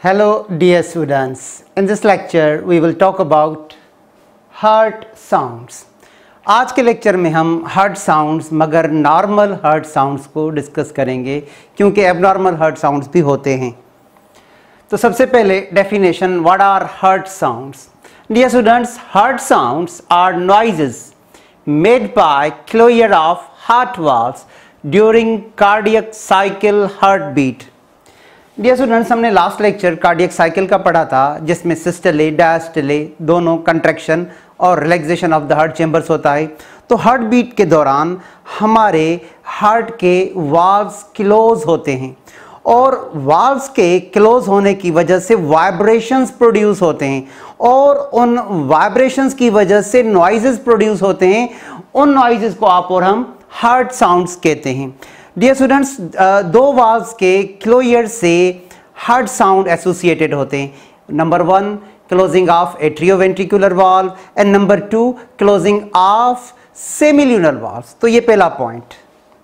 Hello dear students, in this lecture we will talk about heart sounds. आज के lecture में हम heart sounds मगर नॉर्मल हार्ट साउंड्स को डिस्कस करेंगे क्योंकि एबनॉर्मल हार्ट साउंड्स भी होते हैं। तो सबसे पहले definition, what are heart sounds? Dear students, heart sounds are noises made by closure of heart valves during cardiac cycle heartbeat. Dear students, हमने लास्ट लेक्चर कार्डियक साइकिल का पढ़ा था जिसमें सिस्टले डायस्टले दोनों कंट्रैक्शन और relaxation of the heart chambers होता है। तो हार्ट बीट के दौरान हमारे हार्ट के वाल्व्स क्लोज होते हैं और वाल्व्स के क्लोज होने की वजह से वाइब्रेशंस प्रोड्यूस होते हैं और उन वाइब्रेशंस की वजह से नॉइजेस प्रोड्यूस होते हैं। उन नॉइजेस को आप और हम हार्ट साउंड्स कहते हैं। डियर स्टूडेंट्स, दो वाल्व्स के क्लोजर से हार्ट साउंड एसोसिएटेड होते हैं। Number 1 closing of atrioventricular valve and number 2 closing of semilunar valve. तो ये पहला point.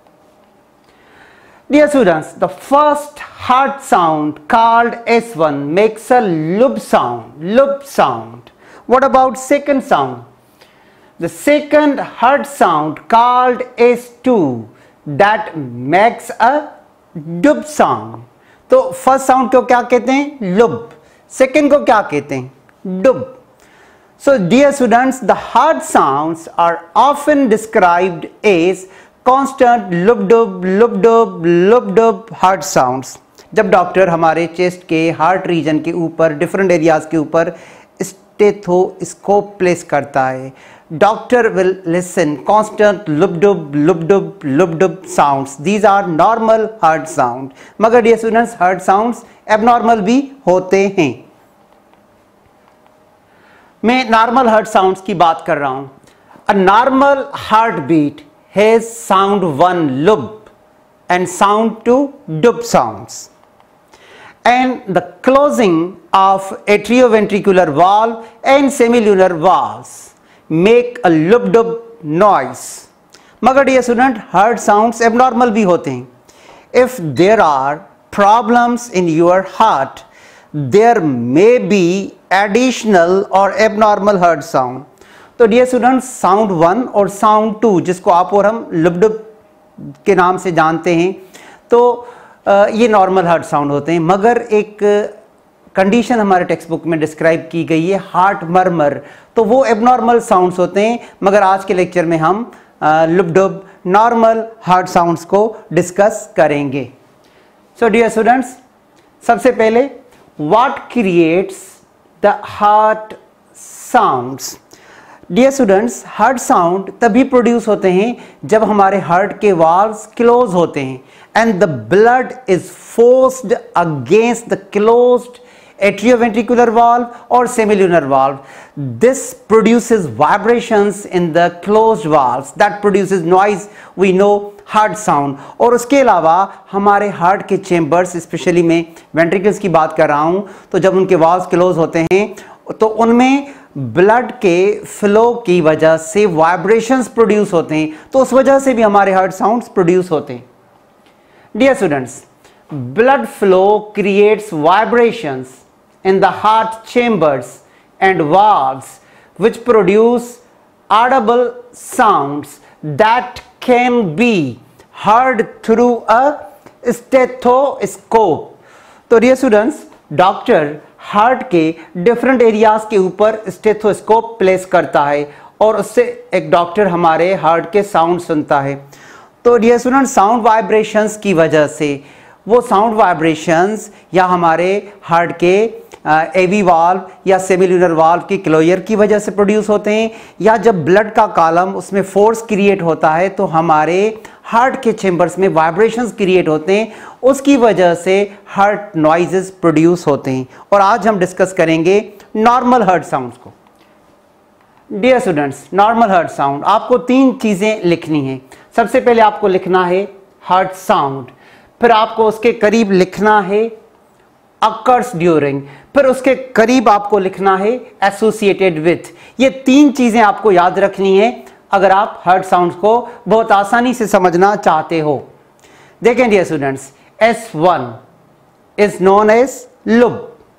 Dear students, the first heart sound called S1 makes a loop sound. What about second sound? The second heart sound called S2 that makes a dub sound. तो first sound को क्या कहते हैं? Lub. Second को क्या कहते हैं? Dub. So dear students, the heart sounds are often described as constant lub heart sounds. जब डॉक्टर हमारे चेस्ट के हार्ट रीजन के ऊपर डिफरेंट एरियाज के ऊपर स्टेथोस्कोप प्लेस करता है, doctor will listen constant lub sounds. These are normal heart sound. मगर dear students, heart sounds abnormal भी होते हैं। मैं नॉर्मल हार्ट साउंड्स की बात कर रहा हूं। A normal heartbeat has sound 1 lub and sound 2 dub sounds, and the closing of atrioventricular valve and semilunar valves make a lub dub noise. मगर dear student, heart sounds abnormal भी होते हैं। If there are problems in your heart, there may be additional or abnormal heart sound. तो dear students, sound 1 और sound 2 जिसको आप और हम लुब के नाम से जानते हैं, तो ये नॉर्मल हार्ट साउंड होते हैं। मगर एक कंडीशन हमारे टेक्स्ट बुक में डिस्क्राइब की गई है, हार्ट मर्मर, तो वो एबनॉर्मल साउंड्स होते हैं। मगर आज के लेक्चर में हम लुब नॉर्मल हार्ट साउंड्स को डिस्कस करेंगे। सो डियर स्टूडेंट्स, सबसे पहले what creates the heart sounds? Dear students, heart sound तभी प्रोड्यूस होते हैं जब हमारे हार्ट के वाल्व्स क्लोज होते हैं and the blood is forced against the closed atrioventricular valve और semilunar valve. This produces vibrations in the closed valves that produces noise, we know heart sound. और उसके अलावा हमारे हार्ट के चेंबर्स, स्पेशली मैं ventricles की बात कर रहा हूं, तो जब उनके वाल्व्स क्लोज होते हैं तो उनमें ब्लड के फ्लो की वजह से वाइब्रेशंस प्रोड्यूस होते हैं, तो उस वजह से भी हमारे हार्ट साउंड्स प्रोड्यूस होते हैं। Dear students, blood flow creates vibrations in the heart chambers and valves which produce audible sounds that can be heard through a stethoscope. तो डियर स्टूडेंट्स, डॉक्टर हार्ट के डिफरेंट एरियाज के ऊपर stethoscope place करता है और उससे एक doctor हमारे हार्ट के साउंड सुनता है। तो डियर स्टूडेंट, साउंड वाइब्रेशंस की वजह से, वो साउंड वाइब्रेशंस या हमारे हार्ट के एवी वाल्व या सेमिल्यूनर वाल्व की क्लोजर की वजह से प्रोड्यूस होते हैं, या जब ब्लड का कॉलम उसमें फोर्स क्रिएट होता है तो हमारे हार्ट के चेंबर्स में वाइब्रेशंस क्रिएट होते हैं, उसकी वजह से हार्ट नॉइजेस प्रोड्यूस होते हैं। और आज हम डिस्कस करेंगे नॉर्मल हार्ट साउंड्स को। Dear students, normal heart sound, आपको 3 चीज़ें लिखनी है। सबसे पहले आपको लिखना है हार्ट साउंड, फिर आपको उसके करीब लिखना है अकर्स ड्यूरिंग, फिर उसके करीब आपको लिखना है एसोसिएटेड विथ। ये 3 चीज़ें आपको याद रखनी है अगर आप हार्ट साउंड्स को बहुत आसानी से समझना चाहते हो। देखें dear students, S1 is known as lub,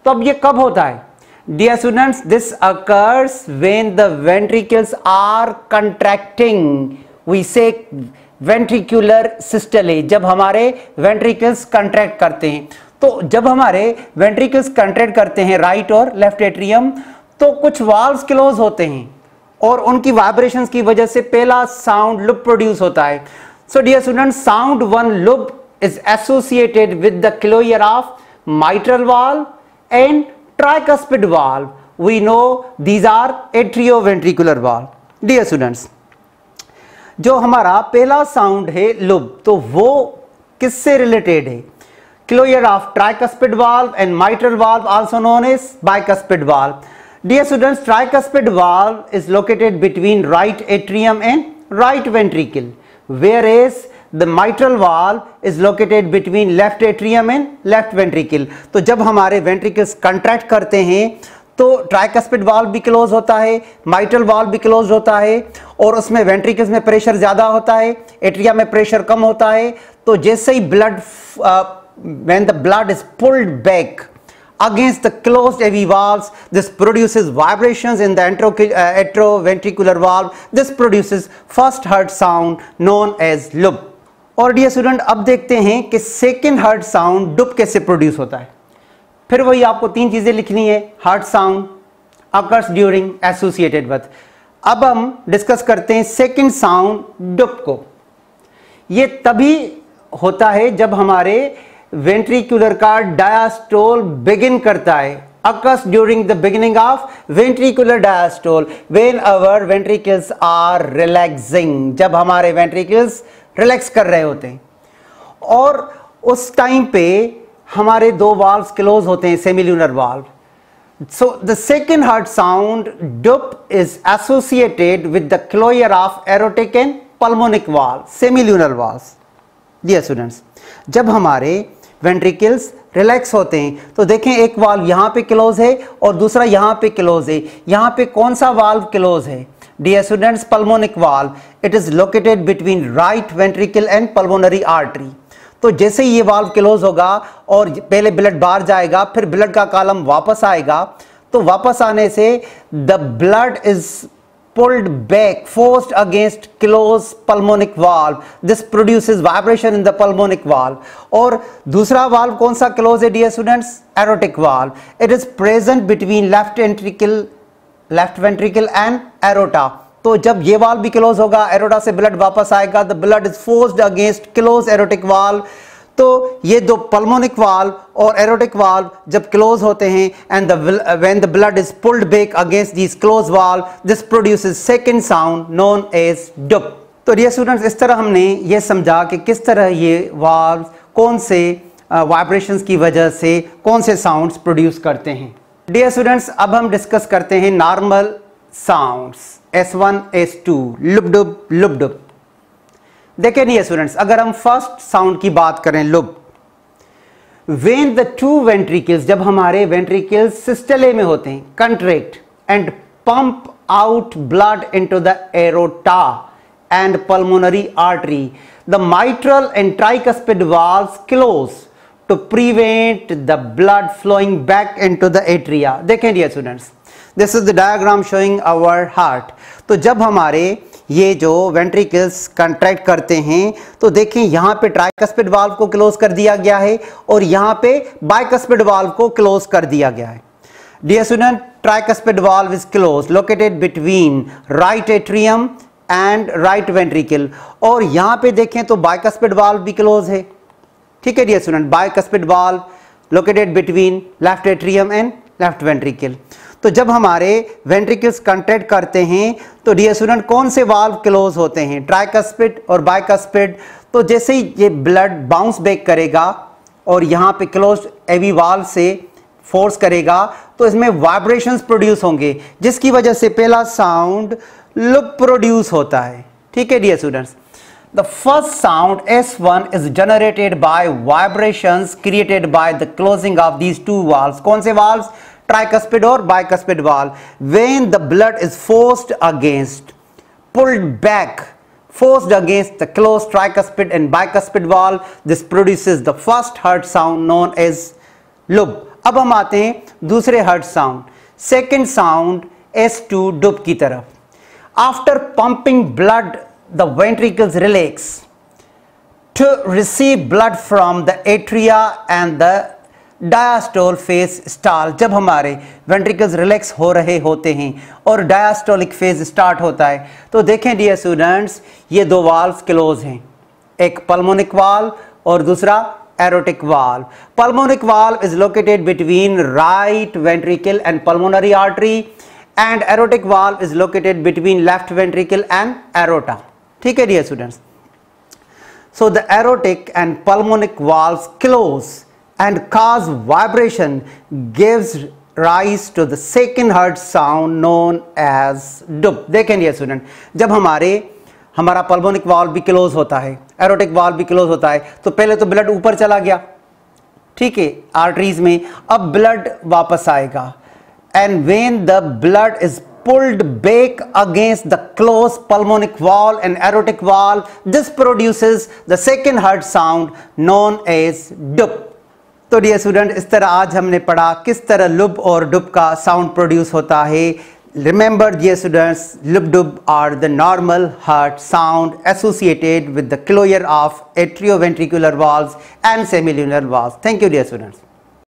तो अब ये कब होता है? Dear students, this occurs when the ventricles are contracting. We say ventricular systole. जब हमारे ventricles contract करते हैं, तो जब हमारे ventricles contract करते हैं राइट और लेफ्ट एट्रियम, तो कुछ वाल्व्स क्लोज होते हैं और उनकी वाइब्रेशंस की वजह से पहला साउंड लूप प्रोड्यूस होता है. So dear students, sound one loop is associated with the closure of mitral valve and tricuspid valve. We know these are atrioventricular valve. Dear students, जो हमारा पहला साउंड है लूप, तो वो किससे रिलेटेड है? Closure of tricuspid valve and mitral valve, also known as bicuspid valve. Dear students, tricuspid valve is located between right atrium and right ventricle, whereas the mitral valve is located between left atrium and left ventricle. तो जब हमारे ventricles contract करते हैं तो tricuspid valve भी close होता है, mitral valve भी close होता है और उसमें ventricles में pressure ज़्यादा होता है, atrium में pressure कम होता है. तो जैसे ही blood when the blood is pulled back against the closed AV valves, this produces vibrations in the atrioventricular valve. This produces first heard sound known as loop. और डियर स्टूडेंट, अब देखते हैं कि सेकंड हार्ट साउंड डुप कैसे produce होता है. फिर वही आपको तीन चीजें लिखनी है. Heart sound occurs during associated with. अब हम डिस्कस करते हैं सेकंड साउंड डुप को. ये तभी होता है जब हमारे वेंट्रिकुलर का डायस्टोल बिगिन करता है. occurs during the beginning of ventricular diastole when our ventricles are relaxing. जब हमारे ventricles रिलैक्स कर रहे होते हैं और उस टाइम पे हमारे दो वाल्व्स क्लोज होते हैं, semilunar valve. So the second heart sound dup is associated with the closure of aortic and pulmonic valve, semilunar valves. Dear students, जब हमारे वेंट्रिकल्स रिलैक्स होते हैं तो देखें एक वाल्व यहाँ पे क्लोज है और दूसरा यहाँ पे क्लोज है. यहाँ पे कौन सा वाल्व क्लोज है? Dear students, pulmonic valve. It is located between right ventricle and pulmonary artery. तो जैसे ही ये वाल्व क्लोज होगा और पहले ब्लड बाहर जाएगा, फिर ब्लड का कॉलम वापस आएगा, तो वापस आने से the blood is pulled back, forced against closed pulmonic valve. This produces vibration in the pulmonic valve. और दूसरा वाल्व कौन सा क्लोज है dear students? Aortic valve. It is present between left ventricle and aorta. तो जब ये valve भी close होगा, एरोटा से ब्लड वापस आएगा, the blood is forced against close aortic valve. तो ये दो पल्मोनिक वाल्व और एरोटिक वाल्व जब क्लोज होते हैं and when the blood is pulled back against this close valve, this produces second sound known as dup. तो dear students, इस तरह हमने ये समझा कि किस तरह ये वाल्व कौन से वाइब्रेशंस की वजह से कौन से साउंड्स प्रोड्यूस करते हैं. डियर स्टूडेंट्स, अब हम डिस्कस करते हैं normal sounds S1 S2 lub dup lub dup. देखिए डियर स्टूडेंट्स, अगर हम फर्स्ट साउंड की बात करें lub, when the two ventricles, जब हमारे वेंट्रिकल्स सिस्टले में होते हैं, contract and pump out blood into the aorta and pulmonary artery, the mitral and tricuspid valves close to prevent the blood flowing back into the atria. देखें dear students, this is the diagram showing our heart. तो जब हमारे ये जो ventricles contract करते हैं तो देखें यहाँ पे ट्राइकस्पिड वाल्व को क्लोज कर दिया गया है और यहाँ पे बाइकस्पिड वाल्व को क्लोज कर दिया गया है. Dear student, tricuspid valve is close located between right atrium and right ventricle. और यहाँ पे देखें तो बाइकस्पिड वाल्व भी क्लोज है. ठीक है dear student, bicuspid valve located between left atrium and left ventricle. तो जब हमारे वेंट्रिकल्स कंट्रैक्ट करते हैं तो डियर स्टूडेंट कौन से वाल्व क्लोज होते हैं? ट्राइकस्पिड और बाइकस्पिड. तो जैसे ही ये ब्लड बाउंस बैक करेगा और यहाँ पे क्लोज एवी वाल्व से फोर्स करेगा तो इसमें वाइब्रेशंस प्रोड्यूस होंगे, जिसकी वजह से पहला साउंड लुप प्रोड्यूस होता है. ठीक है dear students, the first sound S1 is generated by vibrations created by the closing of these two valves. कौन से valves? Tricuspid और bicuspid valve. When the blood is forced against, pulled back, forced against the closed tricuspid and bicuspid valve, this produces the first heard sound known as loop. अब हम आते हैं दूसरे heart sound, second sound S2 dub की तरफ. After pumping blood the ventricles relax to receive blood from the atria and the diastole phase start. जब हमारे ventricles relax हो रहे होते हैं और डायस्टोलिक फेज स्टार्ट होता है, तो देखें डियर स्टूडेंट्स, ये दो वाल्व्स क्लोज हैं, एक पल्मोनिक वाल्व और दूसरा aortic valve. Pulmonic valve is located between right ventricle and pulmonary artery and aortic valve is located between left ventricle and aorta. ठीक है dear students. So the aortic and pulmonic valves close and cause vibration, gives rise to the second heart sound known as dub. देखें ये student, जब हमारा pulmonic valve भी close होता है, aortic valve भी क्लोज होता है, तो पहले तो ब्लड ऊपर चला गया, ठीक है, आर्टरीज में. अब ब्लड वापस आएगा and when the blood is pulled back against the closed pulmonic valve and aortic valve, this produces the second heart sound known as dub. तो डियर स्टूडेंट, इस तरह आज हमने पढ़ा किस तरह लुब और डुब का साउंड प्रोड्यूस होता है. Remember dear students, lub dub are the normal heart sound associated with the closure of atrioventricular valves and semilunar valves. Thank you dear students.